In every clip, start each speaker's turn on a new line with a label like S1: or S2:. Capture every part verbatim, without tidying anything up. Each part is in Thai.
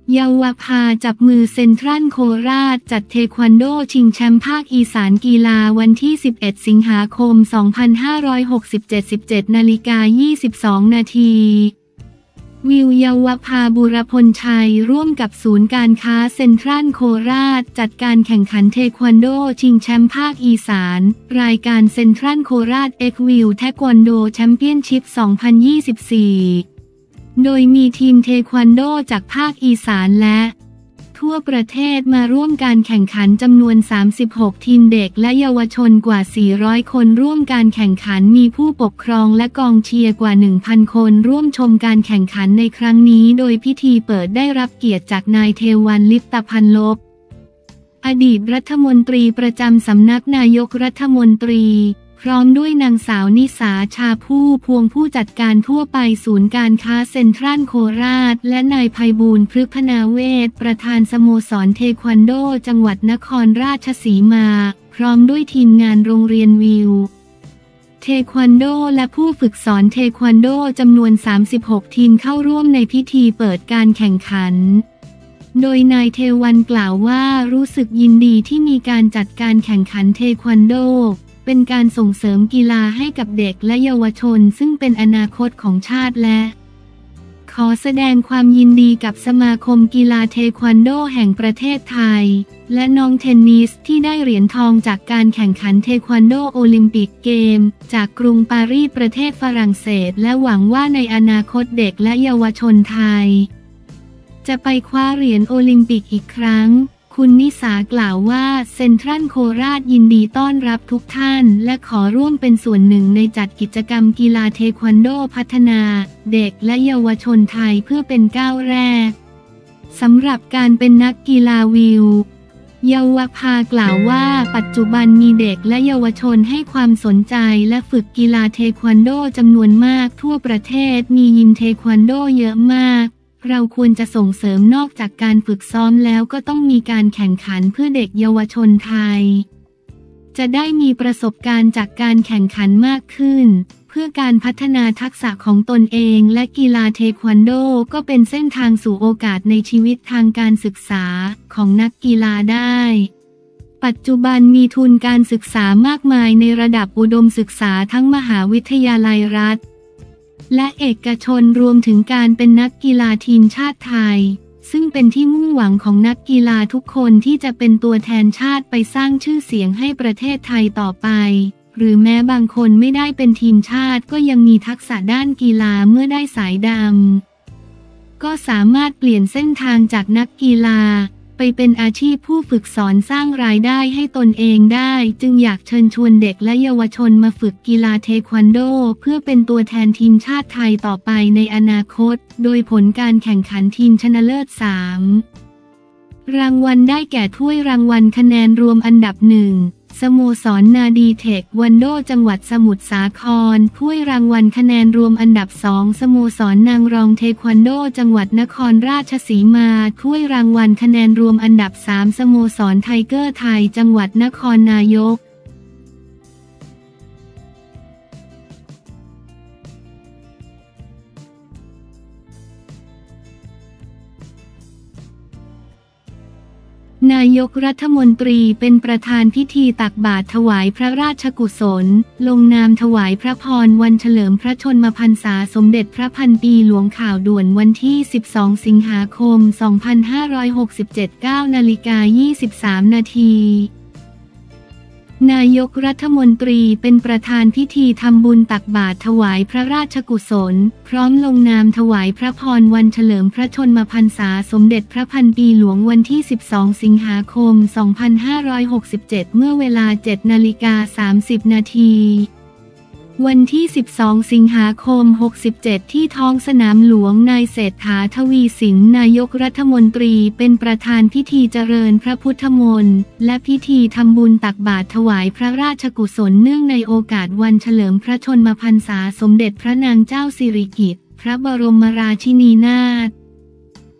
S1: เยาวภาจับมือเซ็นทรัลโคราชจัดเทควันโดชิงแชมป์ภาคอีสานกีฬาวันที่สิบเอ็ดสิงหาคมสองพันห้าร้อยหกสิบเจ็ด สิบเจ็ดนาฬิกายี่สิบสองนาทีวิวเยาวภาบุรพลชัยร่วมกับศูนย์การค้าเซ็นทรัลโคราชจัดการแข่งขันเทควันโดชิงแชมป์ภาคอีสานรายการเซ็นทรัลโคราชเอ็กวิวเทควันโดแชมเปี้ยนชิพสองพันยี่สิบสี่โดยมีทีมเทควันโดจากภาคอีสานและทั่วประเทศมาร่วมการแข่งขันจำนวนสามสิบหกทีมเด็กและเยาวชนกว่าสี่ร้อยคนร่วมการแข่งขันมีผู้ปกครองและกองเชียร์กว่า หนึ่งพัน คนร่วมชมการแข่งขันในครั้งนี้โดยพิธีเปิดได้รับเกียรติจากนายเทวันลิปตพันลบอดีตรัฐมนตรีประจำสำนักนายกรัฐมนตรีพร้อมด้วยนางสาวนิสาชาผู้พวงผู้จัดการทั่วไปศูนย์การค้าเซ็นทรัลโคราชและนายไพบูลย์พฤกษนาเวชประธานสโมสรเทควันโดจังหวัดนครราชสีมาพร้อมด้วยทีมงานโรงเรียนวิวเทควันโดและผู้ฝึกสอนเทควันโดจำนวนสามสิบหกทีมเข้าร่วมในพิธีเปิดการแข่งขันโดยนายเทวันกล่าวว่ารู้สึกยินดีที่มีการจัดการแข่งขันเทควันโดเป็นการส่งเสริมกีฬาให้กับเด็กและเยาวชนซึ่งเป็นอนาคตของชาติและขอแสดงความยินดีกับสมาคมกีฬาเทควันโดแห่งประเทศไทยและน้องเทนนิสที่ได้เหรียญทองจากการแข่งขันเทควันโดโอลิมปิกเกมจากกรุงปารีสประเทศฝรั่งเศสและหวังว่าในอนาคตเด็กและเยาวชนไทยจะไปคว้าเหรียญโอลิมปิกอีกครั้งคุณนิสากล่าวว่าเซ็นทรัลโคราชยินดีต้อนรับทุกท่านและขอร่วมเป็นส่วนหนึ่งในจัดกิจกรรมกีฬาเทควันโดพัฒนาเด็กและเยาวชนไทยเพื่อเป็นก้าวแรกสำหรับการเป็นนักกีฬาวิวเยาวภากล่าวว่าปัจจุบันมีเด็กและเยาวชนให้ความสนใจและฝึกกีฬาเทควันโดจำนวนมากทั่วประเทศมียิมเทควันโดเยอะมากเราควรจะส่งเสริมนอกจากการฝึกซ้อมแล้วก็ต้องมีการแข่งขันเพื่อเด็กเยาวชนไทยจะได้มีประสบการณ์จากการแข่งขันมากขึ้นเพื่อการพัฒนาทักษะของตนเองและกีฬาเทควันโดก็เป็นเส้นทางสู่โอกาสในชีวิตทางการศึกษาของนักกีฬาได้ปัจจุบันมีทุนการศึกษามากมายในระดับอุดมศึกษาทั้งมหาวิทยาลัยรัฐและเอกชนรวมถึงการเป็นนักกีฬาทีมชาติไทยซึ่งเป็นที่มุ่งหวังของนักกีฬาทุกคนที่จะเป็นตัวแทนชาติไปสร้างชื่อเสียงให้ประเทศไทยต่อไปหรือแม้บางคนไม่ได้เป็นทีมชาติก็ยังมีทักษะด้านกีฬาเมื่อได้สายดำก็สามารถเปลี่ยนเส้นทางจากนักกีฬาไปเป็นอาชีพผู้ฝึกสอนสร้างรายได้ให้ตนเองได้จึงอยากเชิญชวนเด็กและเยาวชนมาฝึกกีฬาเทควันโดเพื่อเป็นตัวแทนทีมชาติไทยต่อไปในอนาคตโดยผลการแข่งขันทีมชนะเลิศสามรางวัลได้แก่ถ้วยรางวัลคะแนนรวมอันดับหนึ่งสโมสรนาดีเทควันโดจังหวัดสมุทรสาครถ้วยรางวัลคะแนนรวมอันดับสองสโมสรนางรองเทควันโดจังหวัดนครราชสีมาถ้วยรางวัลคะแนนรวมอันดับสามสโมสรไทเกอร์ไทยจังหวัดนครนายกนายกรัฐมนตรีเป็นประธานพิธีตักบาตรถวายพระราชกุศลลงนามถวายพระพรวันเฉลิมพระชนมพรรษาสมเด็จพระพันปีหลวงข่าวด่วนวันที่สิบสองสิงหาคมสองพันห้าร้อยหกสิบเจ็ด เก้านาฬิกายี่สิบสามนาทีนายกรัฐมนตรีเป็นประธานพิธีทำบุญตักบาตรถวายพระราชกุศลพร้อมลงนามถวายพระพรวันเฉลิมพระชนมพรรษาสมเด็จพระพันปีหลวงวันที่สิบสองสิงหาคมสองพันห้าร้อยหกสิบเจ็ดเมื่อเวลา เจ็ดนาฬิกาสามสิบนาทีวันที่สิบสองสิงหาคมหกสิบเจ็ดที่ท้องสนามหลวงนายเศรษฐาทวีสินนายกรัฐมนตรีเป็นประธานพิธีเจริญพระพุทธมนต์และพิธีทำบุญตักบาตรถวายพระราชกุศลเนื่องในโอกาสวันเฉลิมพระชนมพรรษาสมเด็จพระนางเจ้าสิริกิติ์พระบรมราชินีนาถ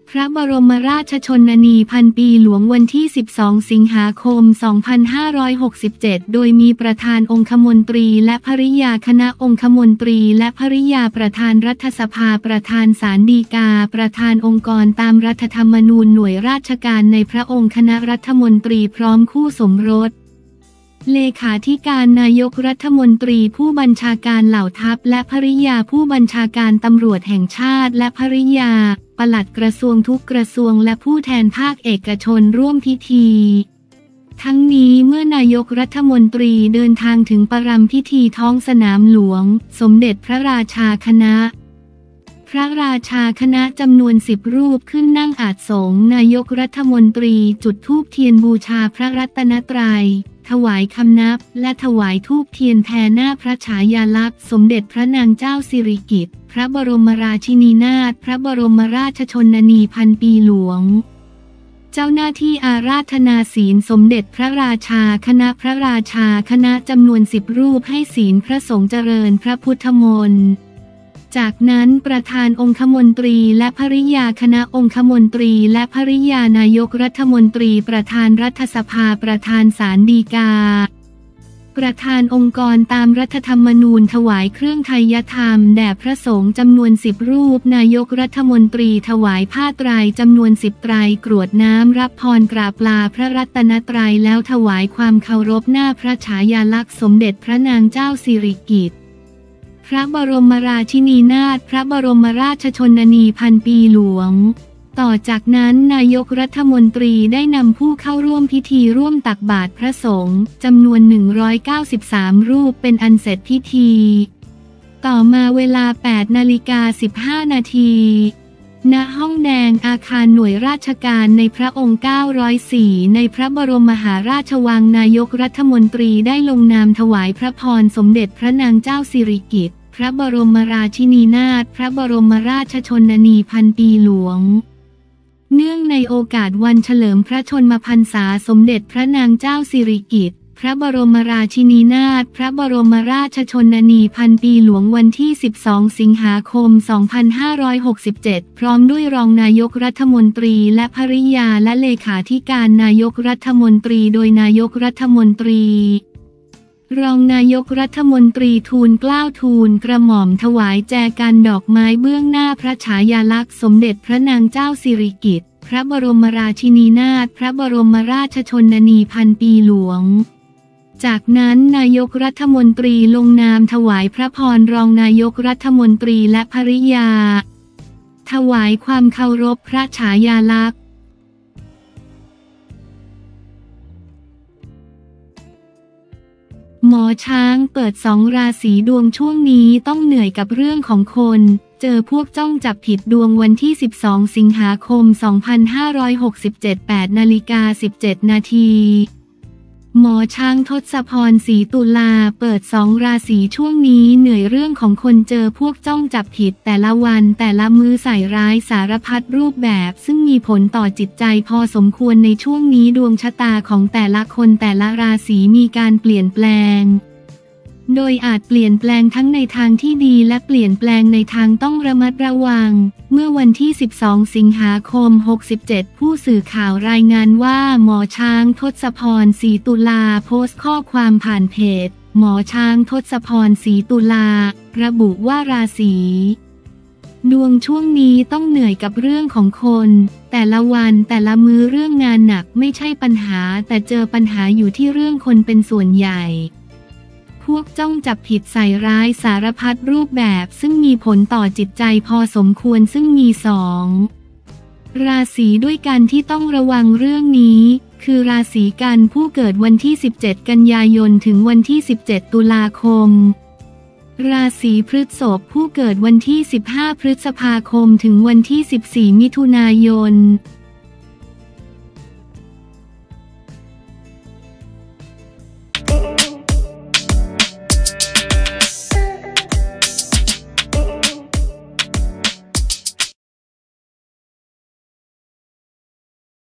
S1: พระบรมราชชนนีพันปีหลวงวันที่สิบสองสิงหาคมสองพันห้าร้อยหกสิบเจ็ดโดยมีประธานองคมนตรีและภริยาคณะองคมนตรีและภริยาประธานรัฐสภาประธานศาลฎีกาประธานองค์กรตามรัฐธรรมนูญหน่วยราชการในพระองค์คณะรัฐมนตรีพร้อมคู่สมรสเลขาธิการนายกรัฐมนตรีผู้บัญชาการเหล่าทัพและภริยาผู้บัญชาการตำรวจแห่งชาติและภริยาปลัดกระทรวงทุกกระทรวงและผู้แทนภาคเอกชนร่วมพิธีทั้งนี้เมื่อนายกรัฐมนตรีเดินทางถึงประรำพิธีท้องสนามหลวงสมเด็จพระราชาคณะพระราชาคณะจำนวนสิบรูปขึ้นนั่งอาสงฆ์นายกรัฐมนตรีจุดธูปเทียนบูชาพระรัตนตรัยถวายคำนับและถวายธูปเทียนแผ่หน้าพระฉายาลักษณ์สมเด็จพระนางเจ้าสิริกิติ์พระบรมราชินีนาถพระบรมราชชนนีพันปีหลวงเจ้าหน้าที่อาราธนาศีลสมเด็จพระราชาคณะพระราชาคณะจำนวนสิบรูปให้ศีลพระสงฆ์เจริญพระพุทธมนต์จากนั้นประธานองคมนตรีและภริยาคณะองคมนตรีและภริยานายกรัฐมนตรีประธานรัฐสภาประธานศาลฎีกาประธานองค์กรตามรัฐธรรมนูญถวายเครื่องไทยธรรมแด่พระสงฆ์จำนวนสิบรูปนายกรัฐมนตรีถวายผ้าไตรจำนวนสิบไตรกรวดน้ำรับพรกราบลาพระรัตนตรัยแล้วถวายความเคารพหน้าพระฉายาลักษณ์สมเด็จพระนางเจ้าสิริกิติ์พระบรมราชินีนาถพระบรมราชชนนีพันปีหลวงต่อจากนั้นนายกรัฐมนตรีได้นำผู้เข้าร่วมพิธีร่วมตักบาตรพระสงฆ์จำนวนหนึ่งร้อยเก้าสิบสามรูปเป็นอันเสร็จพิธีต่อมาเวลา แปดนาฬิกาสิบห้านาทีณห้องแดงอาคารหน่วยราชการในพระองค์เก้าร้อยสี่ในพระบรมมหาราชวังนายกรัฐมนตรีได้ลงนามถวายพระพรสมเด็จพระนางเจ้าสิริกิติ์พระบรมราชินีนาถพระบรมราชชนนีพันปีหลวงเนื่องในโอกาสวันเฉลิมพระชนมพรรษาสมเด็จพระนางเจ้าสิริกิติ์พระบรมราชินีนาถพระบรมราชชนนีพันปีหลวงวันที่สิบสองสิงหาคมสองพันห้าร้อยหกสิบเจ็ดพร้อมด้วยรองนายกรัฐมนตรีและภริยาและเลขาธิการนายกรัฐมนตรีโดยนายกรัฐมนตรีรองนายกรัฐมนตรีทูลเกล้าทูลกระหม่อมถวายแจกันดอกไม้เบื้องหน้าพระฉายาลักษณ์สมเด็จพระนางเจ้าสิริกิติ์พระบรมราชินีนาถพระบรมราชชนนีพันปีหลวงจากนั้นนายกรัฐมนตรีลงนามถวายพระพรรองนายกรัฐมนตรีและภริยาถวายความเคารพพระฉายาลักษณ์หมอช้างเปิดสองราศีดวงช่วงนี้ต้องเหนื่อยกับเรื่องของคนเจอพวกจ้องจับผิดดวงวันที่สิบสองสิงหาคมสองพันห้าร้อยหกสิบเจ็ด แปดนาฬิกาสิบเจ็ดนาทีหมอช้างทศพรศรีตุลาเปิดสองราศีช่วงนี้เหนื่อยเรื่องของคนเจอพวกจ้องจับผิดแต่ละวันแต่ละมือใส่ร้ายสารพัดรูปแบบซึ่งมีผลต่อจิตใจพอสมควรในช่วงนี้ดวงชะตาของแต่ละคนแต่ละราศีมีการเปลี่ยนแปลงโดยอาจเปลี่ยนแปลงทั้งในทางที่ดีและเปลี่ยนแปลงในทางต้องระมัดระวังเมื่อวันที่สิบสองสิงหาคมหกสิบเจ็ดผู้สื่อข่าวรายงานว่าหมอช้างทศพรศรีตุลาโพสต์ข้อความผ่านเพจหมอช้างทศพรศรีตุลาระบุว่าราศีดวงช่วงนี้ต้องเหนื่อยกับเรื่องของคนแต่ละวันแต่ละมื้อเรื่องงานหนักไม่ใช่ปัญหาแต่เจอปัญหาอยู่ที่เรื่องคนเป็นส่วนใหญ่พวกจ้องจับผิดใส่ร้ายสารพัดรูปแบบซึ่งมีผลต่อจิตใจพอสมควรซึ่งมีสองราศีด้วยกันที่ต้องระวังเรื่องนี้คือราศีกันผู้เกิดวันที่สิบเจ็ดกันยายนถึงวันที่สิบเจ็ดตุลาคมราศีพฤษภผู้เกิดวันที่สิบห้าพฤษภาคมถึงวันที่สิบสี่มิถุนายน